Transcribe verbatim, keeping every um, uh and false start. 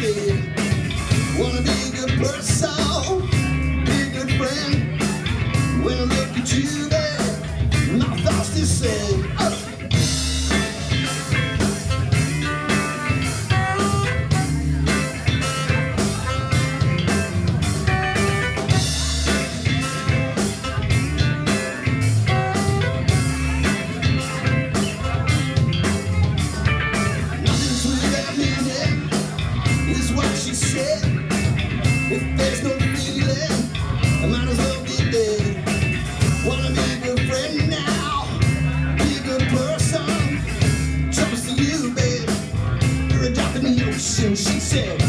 said, wanna be a good person, be a good friend. When I look at you, babe, my thoughts just say, oh. She said, if there's no feeling, I might as well be dead. Wanna be a good friend now, be a good person. Trust to you, babe, you're a drop in the ocean, she said.